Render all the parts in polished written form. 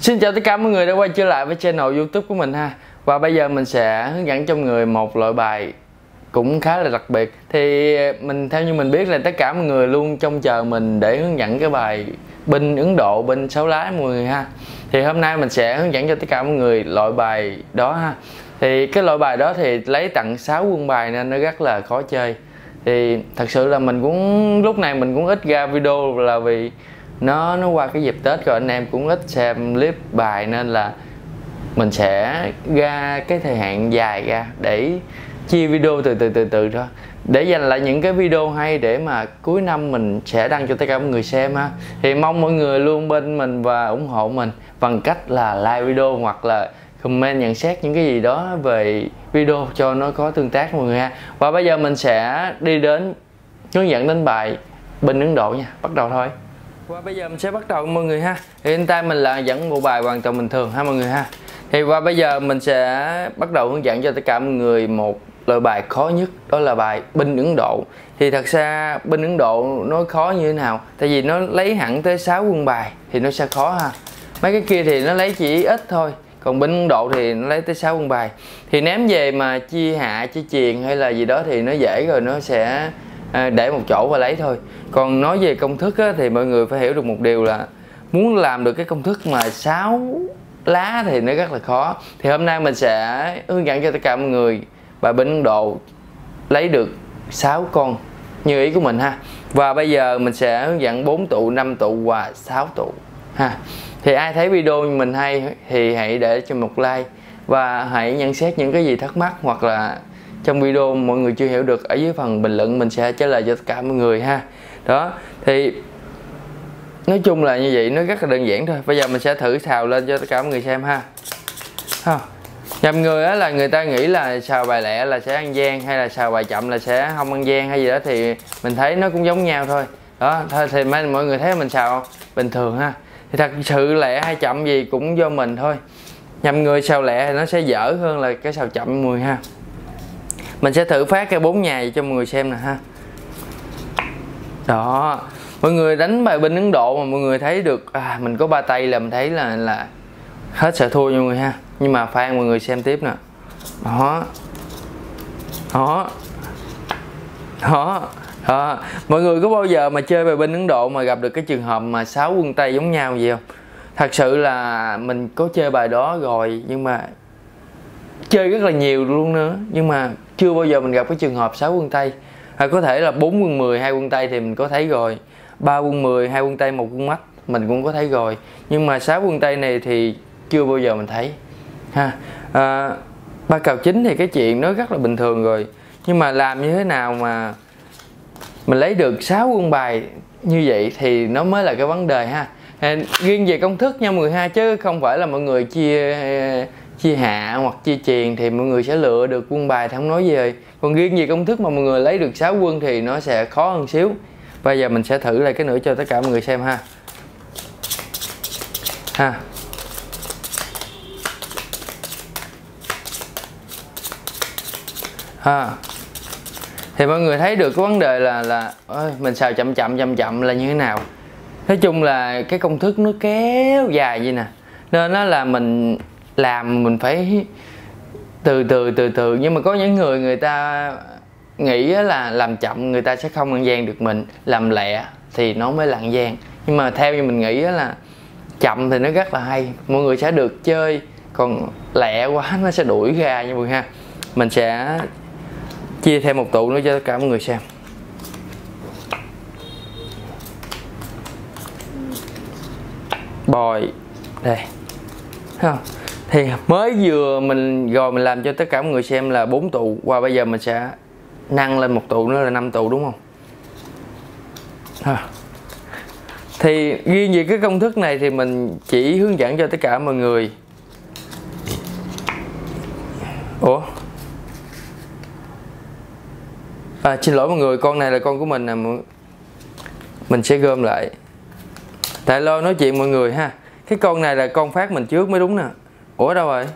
Xin chào tất cả mọi người đã quay trở lại với channel YouTube của mình ha. Và bây giờ mình sẽ hướng dẫn cho mọi người một loại bài cũng khá là đặc biệt. Thì theo như mình biết là tất cả mọi người luôn trông chờ mình để hướng dẫn cái bài binh Ấn Độ, binh 6 lá mọi người ha. Thì hôm nay mình sẽ hướng dẫn cho tất cả mọi người loại bài đó ha. Thì cái loại bài đó thì lấy tận 6 quân bài nên nó rất là khó chơi. Thì thật sự là mình cũng lúc này mình cũng ít ra video là vì nó qua cái dịp Tết rồi, anh em cũng ít xem clip bài nên là mình sẽ ra cái thời hạn dài ra để chia video từ từ thôi, để dành lại những cái video hay để mà cuối năm mình sẽ đăng cho tất cả mọi người xem ha. Thì mong mọi người luôn bên mình và ủng hộ mình bằng cách là like video hoặc là comment nhận xét những cái gì đó về video cho nó có tương tác mọi người ha. Và bây giờ mình sẽ đi đến hướng dẫn đến bài binh Ấn Độ nha, bắt đầu thôi. Và bây giờ mình sẽ bắt đầu mọi người ha. Thì hiện tại mình là dẫn bộ bài hoàn toàn bình thường ha mọi người ha. Thì qua bây giờ mình sẽ bắt đầu hướng dẫn cho tất cả mọi người một loại bài khó nhất, đó là bài binh Ấn Độ. Thì thật ra binh Ấn Độ nó khó như thế nào? Tại vì nó lấy hẳn tới 6 quân bài thì nó sẽ khó ha. Mấy cái kia thì nó lấy chỉ ít thôi, còn binh Ấn Độ thì nó lấy tới 6 quân bài. Thì ném về mà chia hạ, chia chuyền hay là gì đó thì nó dễ rồi, nó sẽ để một chỗ và lấy thôi. Còn nói về công thức á, thì mọi người phải hiểu được một điều là muốn làm được cái công thức mà 6 lá thì nó rất là khó. Thì hôm nay mình sẽ hướng dẫn cho tất cả mọi người bài binh Ấn Độ lấy được 6 con như ý của mình ha. Và bây giờ mình sẽ hướng dẫn 4 tụ, 5 tụ và 6 tụ ha. Thì ai thấy video mình hay thì hãy để cho một like và hãy nhận xét những cái gì thắc mắc hoặc là trong video mọi người chưa hiểu được ở dưới phần bình luận, mình sẽ trả lời cho tất cả mọi người ha. Đó, thì nói chung là như vậy, nó rất là đơn giản thôi. Bây giờ mình sẽ thử xào lên cho tất cả mọi người xem ha. Nhầm người á là người ta nghĩ là xào bài lẹ là sẽ ăn gian, hay là xào bài chậm là sẽ không ăn gian hay gì đó, thì mình thấy nó cũng giống nhau thôi. Đó, thôi thì mọi người thấy mình xào bình thường ha. Thì thật sự lẹ hay chậm gì cũng do mình thôi. Nhầm người xào lẹ thì nó sẽ dở hơn là cái xào chậm mọi người ha. Mình sẽ thử phát cái 4 nhà cho mọi người xem nè ha. Đó, mọi người đánh bài binh Ấn Độ mà mọi người thấy được mình có 3 tay là mình thấy là hết sợ thua nha mọi người ha. Nhưng mà khoan mọi người xem tiếp nè. Đó. Đó. Đó. Đó. Mọi người có bao giờ mà chơi bài binh Ấn Độ mà gặp được cái trường hợp mà 6 quân tay giống nhau gì không? Thật sự là mình có chơi bài đó rồi, nhưng mà chơi rất là nhiều luôn nữa, nhưng mà chưa bao giờ mình gặp cái trường hợp 6 quân tay. Có thể là 4 quân 10, 2 quân tay thì mình có thấy rồi, 3 quân 10, 2 quân tay, 1 quân mắt mình cũng có thấy rồi, nhưng mà 6 quân tay này thì chưa bao giờ mình thấy ha. Ba cào chính thì cái chuyện nó rất là bình thường rồi, nhưng mà làm như thế nào mà mình lấy được 6 quân bài như vậy thì nó mới là cái vấn đề ha. Riêng về công thức nha mọi người ha, chứ không phải là mọi người chia hạ hoặc chia chuyền thì mọi người sẽ lựa được quân bài thì không nói gì rồi. Còn riêng về công thức mà mọi người lấy được 6 quân thì nó sẽ khó hơn xíu. Bây giờ mình sẽ thử lại cái nữa cho tất cả mọi người xem ha. Thì mọi người thấy được cái vấn đề là mình xào chậm là như thế nào. Nói chung là cái công thức nó kéo dài vậy nè, nên nó là mình làm mình phải từ từ. Nhưng mà có những người ta nghĩ là làm chậm người ta sẽ không ăn gian được mình, làm lẹ thì nó mới là ăn gian. Nhưng mà theo như mình nghĩ là chậm thì nó rất là hay, mọi người sẽ được chơi, còn lẹ quá nó sẽ đuổi ra nha mọi người ha. Mình sẽ chia thêm một tụ nữa cho tất cả mọi người xem. Bòi đây không? Thì mới vừa mình làm cho tất cả mọi người xem là 4 tụ. Qua bây giờ mình sẽ nâng lên một tụ nữa là 5 tụ đúng không? Thì riêng về cái công thức này thì mình chỉ hướng dẫn cho tất cả mọi người. Xin lỗi mọi người, con này là con của mình nè, mình sẽ gom lại tại lo nói chuyện mọi người ha. Cái con này là con phát mình trước mới đúng nè. Ủa đâu rồi?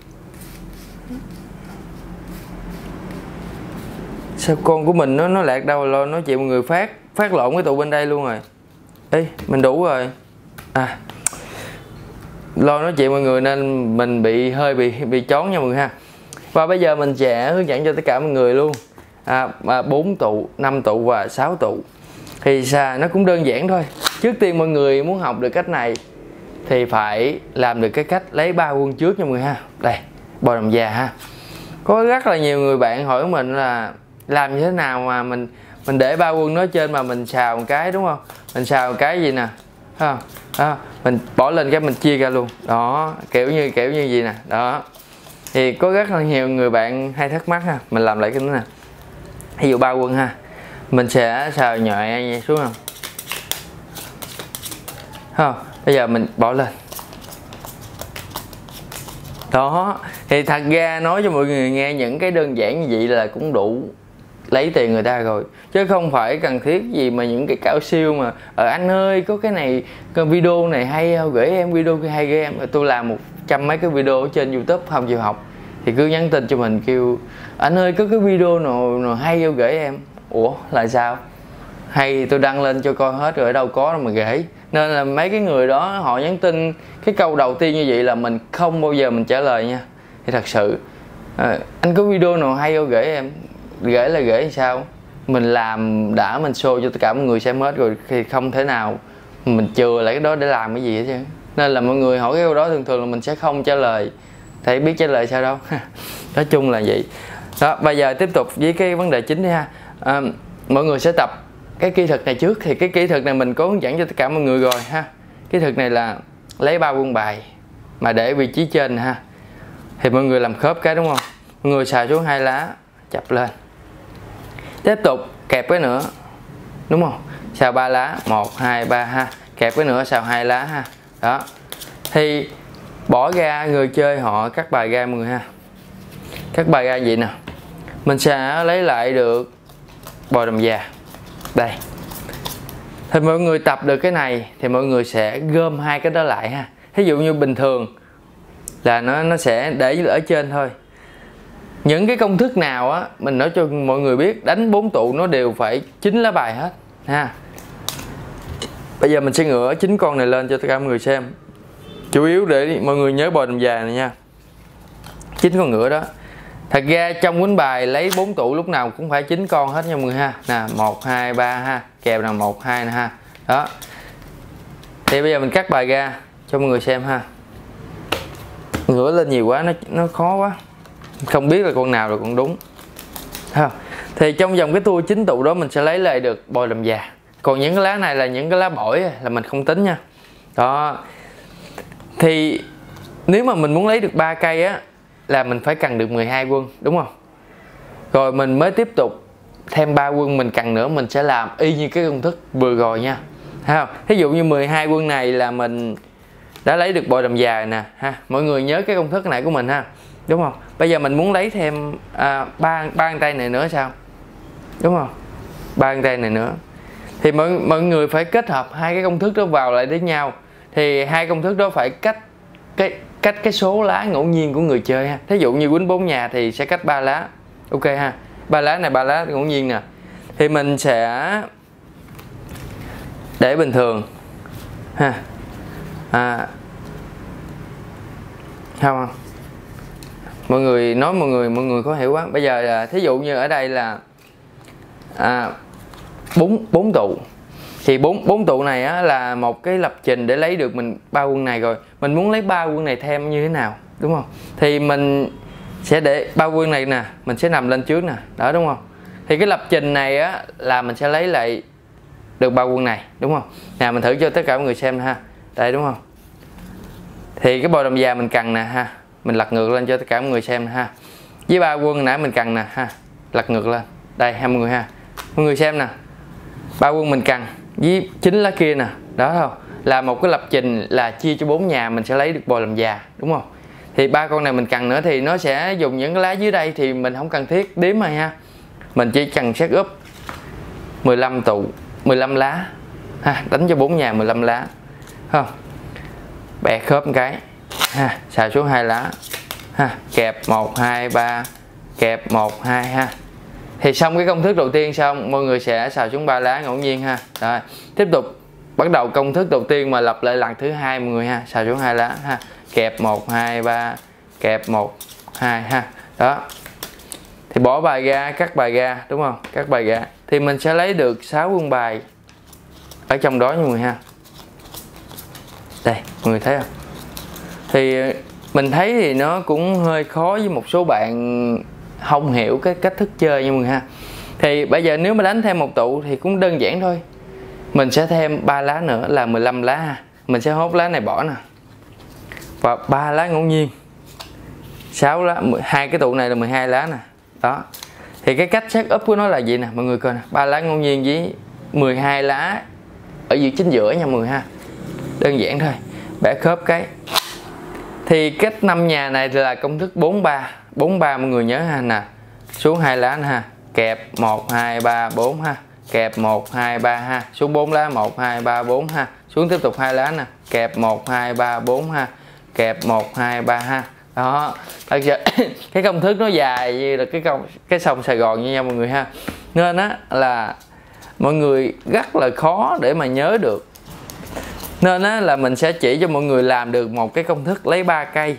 Sao con của mình nó lạc đâu rồi? Lo nói chuyện mọi người, phát lộn cái tụ bên đây luôn rồi. Ê, mình đủ rồi. lo nói chuyện mọi người nên mình hơi bị chón nha mọi người ha. Và bây giờ mình sẽ hướng dẫn cho tất cả mọi người luôn 4 tụ, 5 tụ và 6 tụ. Thì nó cũng đơn giản thôi. Trước tiên mọi người muốn học được cách này thì phải làm được cái cách lấy 3 quân trước nha mọi người ha. Đây, bò đồng già ha. Có rất là nhiều người bạn hỏi mình là làm như thế nào mà mình để 3 quân nói trên mà mình xào một cái, đúng không? Mình xào một cái gì nè, thấy không? Mình bỏ lên cái mình chia ra luôn. Đó, kiểu như gì nè. Đó. Thì có rất là nhiều người bạn hay thắc mắc ha. Mình làm lại cái nữa nè. Ví dụ 3 quân ha. Mình sẽ xào nhẹ xuống không? Không, bây giờ mình bỏ lên. Đó, thì thật ra nói cho mọi người nghe những cái đơn giản như vậy là cũng đủ lấy tiền người ta rồi, chứ không phải cần thiết gì mà những cái cao siêu mà anh ơi có cái này, cái video này hay không, gửi em video hay gửi em. Tôi làm 100 mấy cái video ở trên YouTube không chịu học thì cứ nhắn tin cho mình kêu anh ơi có cái video nào hay không gửi em. Ủa là sao? Hay thì tôi đăng lên cho coi hết rồi, ở đâu có đâu mà gửi. Nên là mấy cái người đó họ nhắn tin cái câu đầu tiên như vậy là mình không bao giờ mình trả lời nha. Thì thật sự anh có video nào hay không gửi em. Gửi là gửi sao? Mình làm đã, mình show cho tất cả mọi người xem hết rồi thì không thể nào mình chừa lại cái đó để làm cái gì hết chứ. Nên là mọi người hỏi cái câu đó thường thường là mình sẽ không trả lời. Thầy biết trả lời sao đâu. Nói chung là vậy. Đó, bây giờ tiếp tục với cái vấn đề chính đi ha. Mọi người sẽ tập cái kỹ thuật này trước. Thì cái kỹ thuật này mình có hướng dẫn cho tất cả mọi người rồi ha. Kỹ thuật này là lấy 3 quân bài mà để vị trí trên ha. Thì mọi người làm khớp cái, đúng không? Mọi người xào xuống 2 lá, chập lên. Tiếp tục kẹp cái nữa, đúng không? Xào 3 lá, 1, 2, 3 ha. Kẹp cái nữa, xào 2 lá ha. Đó. Thì bỏ ra, người chơi họ cắt bài ra mọi người ha. Cắt bài ra vậy nè. Mình sẽ lấy lại được bò đồng già. Đây. Thì mọi người tập được cái này thì mọi người sẽ gom hai cái đó lại ha. Ví dụ như bình thường là nó sẽ để ở trên thôi. Những cái công thức nào á mình nói cho mọi người biết, đánh 4 tụ nó đều phải 9 lá bài hết ha. Bây giờ mình sẽ ngửa 9 con này lên cho tất cả mọi người xem. Chủ yếu để mọi người nhớ bò đồng già này nha. 9 con ngựa đó. Thật ra trong quýnh bài lấy 4 tụ lúc nào cũng phải 9 con hết nha mọi người ha. Nè, 1 2 3 ha, kèo là 1 2 nè ha. Đó. Thì bây giờ mình cắt bài ra cho mọi người xem ha. Ngửa lên nhiều quá nó khó quá. Không biết là con nào là con đúng. Thấy không? Thì trong vòng cái tua 9 tụ đó mình sẽ lấy lại được bò đồng già. Còn những cái lá này là những cái lá bổi là mình không tính nha. Đó. Thì nếu mà mình muốn lấy được 3 cây á là mình phải cần được 12 quân, đúng không? Rồi mình mới tiếp tục thêm 3 quân mình cần nữa, mình sẽ làm y như cái công thức vừa rồi nha. Thấy không? Ví dụ như 12 quân này là mình đã lấy được bò đồng già nè ha. Mọi người nhớ cái công thức này của mình ha. Đúng không? Bây giờ mình muốn lấy thêm ba tay này nữa sao? Đúng không? 3 tay này nữa. Thì mọi người phải kết hợp hai cái công thức đó vào lại với nhau. Thì hai công thức đó phải cách cái số lá ngẫu nhiên của người chơi ha. Thí dụ như quýnh 4 nhà thì sẽ cách 3 lá. Ok ha. 3 lá này 3 lá ngẫu nhiên nè. Thì mình sẽ để bình thường ha. Không. Mọi người nói mọi người khó hiểu quá. Bây giờ là thí dụ như ở đây là 4 tụ. Thì 4 tụ này á, là một cái lập trình để lấy được mình 3 quân này rồi. Mình muốn lấy 3 quân này thêm như thế nào, đúng không? Thì mình sẽ để 3 quân này nè, mình sẽ nằm lên trước nè, đó đúng không? Thì cái lập trình này á là mình sẽ lấy lại được 3 quân này, đúng không? Nào mình thử cho tất cả mọi người xem ha. Đây đúng không? Thì cái bò đồng già mình cần nè ha. Mình lật ngược lên cho tất cả mọi người xem nè ha. Với 3 quân nãy mình cần nè ha. Lật ngược lên. Đây ha mọi người ha. Mọi người xem nè. 3 quân mình cần với 9 lá kia nè. Đó không? Là một cái lập trình là chia cho 4 nhà mình sẽ lấy được bò đồng già, đúng không? Thì 3 con này mình cần nữa thì nó sẽ dùng những cái lá dưới đây thì mình không cần thiết đếm rồi ha. Mình chỉ cần set up 15 tụ, 15 lá ha, đánh cho 4 nhà 15 lá. Không? Bẻ khớp một cái ha, xào xuống 2 lá ha, kẹp 1 2 3, kẹp 1 2 ha. Thì xong cái công thức đầu tiên xong, mọi người sẽ xào xuống 3 lá ngẫu nhiên ha. Rồi, tiếp tục bắt đầu công thức đầu tiên mà lặp lại lần thứ hai mọi người ha, xào xuống 2 lá ha, kẹp 1 2 3, kẹp 1 2 ha. Đó. Thì bỏ bài ra, cắt bài ra đúng không? Cắt bài ra thì mình sẽ lấy được 6 quân bài ở trong đó nha mọi người ha. Đây, mọi người thấy không? Thì mình thấy thì nó cũng hơi khó với một số bạn không hiểu cái cách thức chơi nha mọi người ha. Thì bây giờ nếu mà đánh thêm một tụ thì cũng đơn giản thôi. Mình sẽ thêm 3 lá nữa là 15 lá ha. Mình sẽ hốt lá này bỏ nè. Và 3 lá ngẫu nhiên. 6 lá, hai cái tụ này là 12 lá nè. Đó. Thì cái cách set up của nó là gì nè, mọi người coi nè, 3 lá ngẫu nhiên với 12 lá ở giữa chính giữa nha mọi người ha. Đơn giản thôi. Bẻ khớp cái. Thì cách 5 nhà này là công thức 43. 43 mọi người nhớ ha nè. Xuống 2 lá nè ha. Kẹp 1 2 3 4 ha. Kẹp 1 2 3 ha. Xuống 4 lá 1 2 3 4 ha. Xuống tiếp tục 2 lá nè. Kẹp 1 2 3 4 ha. Kẹp 1 2 3 ha. Đó. Thật sự cái công thức nó dài như là cái sông Sài Gòn như nhau mọi người ha. Nên á là mọi người rất là khó để mà nhớ được. Nên á là mình sẽ chỉ cho mọi người làm được một cái công thức lấy 3 cây,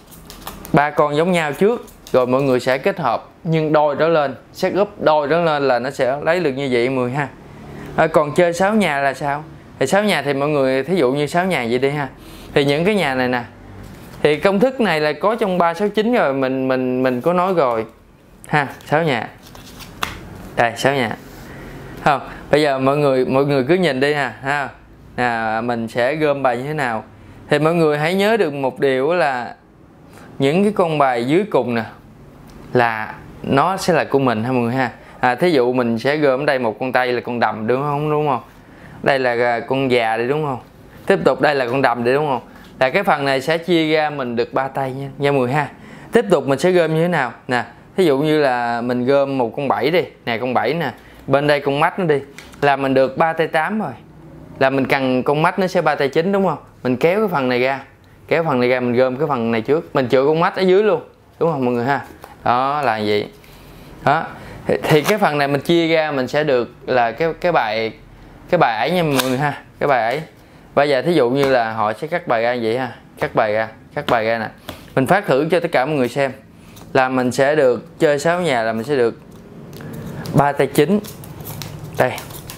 3 con giống nhau trước, rồi mọi người sẽ kết hợp nhưng đôi đó lên, set up đôi đó lên là nó sẽ lấy được như vậy mọi người ha. Còn chơi 6 nhà là sao? Thì 6 nhà thì mọi người thí dụ như 6 nhà vậy đi ha. Thì những cái nhà này nè, thì công thức này là có trong 369 rồi, mình có nói rồi ha. 6 nhà. Đây 6 nhà. Không, bây giờ mọi người cứ nhìn đi ha. Mình sẽ gom bài như thế nào. Thì mọi người hãy nhớ được một điều là những cái con bài dưới cùng nè là nó sẽ là của mình ha mọi người ha. Thí dụ mình sẽ gom ở đây một con tây là con đầm đúng không? Đây là con già đi đúng không? Tiếp tục đây là con đầm đi đúng không? Là cái phần này sẽ chia ra mình được 3 tay nha mọi người ha. Tiếp tục mình sẽ gom như thế nào nè. Thí dụ như là mình gom một con 7 đi, nè con 7 nè, bên đây con mắt nó đi, là mình được 3 tay 8 rồi. Là mình cần con mắt nó sẽ 3 tay 9 đúng không? Mình kéo cái phần này ra, mình gom cái phần này trước, mình chữa con mắt ở dưới luôn, đúng không mọi người ha? Đó là vậy. Đó. Thì cái phần này mình chia ra mình sẽ được là cái bài ấy nha mọi người ha, cái bài ấy. Bây giờ thí dụ như là họ sẽ cắt bài ra vậy ha, cắt bài ra nè. Mình phát thử cho tất cả mọi người xem. Là mình sẽ được chơi 6 nhà là mình sẽ được 3 tay 9. Đây.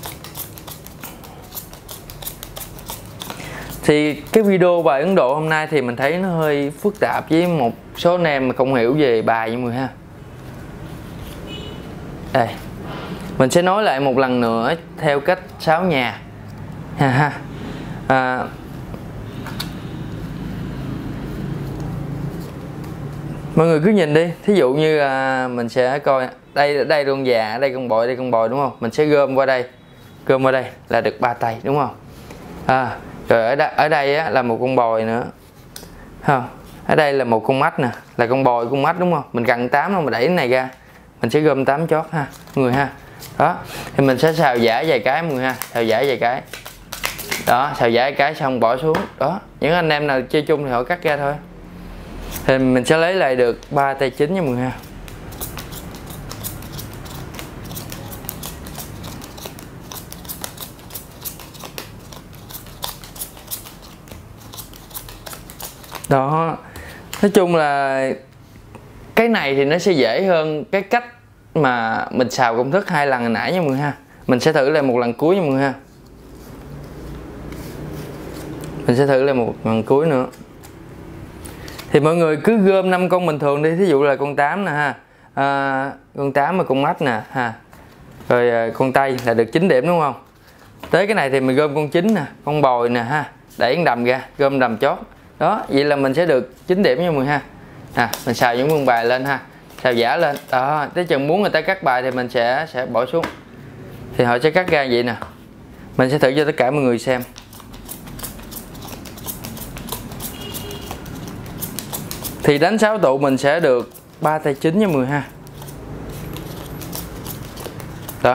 Thì cái video bài Ấn Độ hôm nay thì mình thấy nó hơi phức tạp với một số anh em mà không hiểu về bài như mọi người ha. Đây. Mình sẽ nói lại một lần nữa theo cách 6 nhà. Ha. Mọi người cứ nhìn đi, thí dụ như mình sẽ coi đây con già, đây con bội đúng không? Mình sẽ gom qua đây là được 3 tay đúng không? Rồi ở đây á, là một con bồi nữa, không? Ở đây là một con mắt nè, là con bồi con mắt đúng không? Mình cần 8 mà đẩy cái này ra, mình sẽ gom 8 chót ha, mọi người ha. Đó, thì mình sẽ xào giả vài cái mọi người ha, xào giả vài cái. Đó, xào giả cái xong bỏ xuống. Đó, những anh em nào chơi chung thì họ cắt ra thôi. Thì mình sẽ lấy lại được 3 tay 9 nha mọi người ha. Đó, nói chung là cái này thì nó sẽ dễ hơn cái cách mà mình xào công thức 2 lần hồi nãy nha mọi người ha. Mình sẽ thử lại một lần cuối nha mọi người ha. Mình sẽ thử lại một lần cuối nữa. Thì mọi người cứ gom 5 con bình thường đi, thí dụ là con 8 nè ha. Con 8 và con mắt nè ha. Rồi con tây là được 9 điểm đúng không? Tới cái này thì mình gom con 9 nè, con bồi nè ha, đẩy con đầm ra, gom đầm chót. Đó, vậy là mình sẽ được 9 điểm nha mọi người ha. Mình xào những quân bài lên ha, xào giả lên. Đó, tới chừng muốn người ta cắt bài thì mình sẽ bỏ xuống. Thì họ sẽ cắt ra vậy nè. Mình sẽ thử cho tất cả mọi người xem. Thì đánh 6 tụ mình sẽ được 3 tay 9 nha mọi người ha. Đó.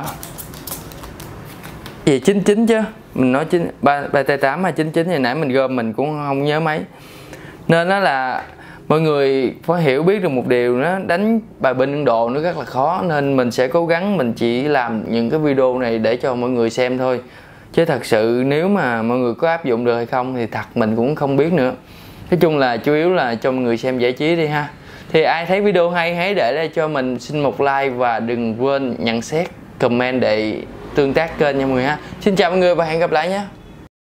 Gì 99 chứ. Mình nói 3 tay 8 hay 99 hồi nãy mình gom mình cũng không nhớ mấy. Nên đó là mọi người phải hiểu biết được một điều, nó đánh bài binh Ấn Độ nó rất là khó, nên mình sẽ cố gắng mình chỉ làm những cái video này để cho mọi người xem thôi. Chứ thật sự nếu mà mọi người có áp dụng được hay không thì thật mình cũng không biết nữa. Nói chung là chủ yếu là cho mọi người xem giải trí đi ha. Thì ai thấy video hay hãy để lại cho mình xin một like và đừng quên nhận xét, comment để tương tác kênh nha mọi người ha. Xin chào mọi người và hẹn gặp lại nhé.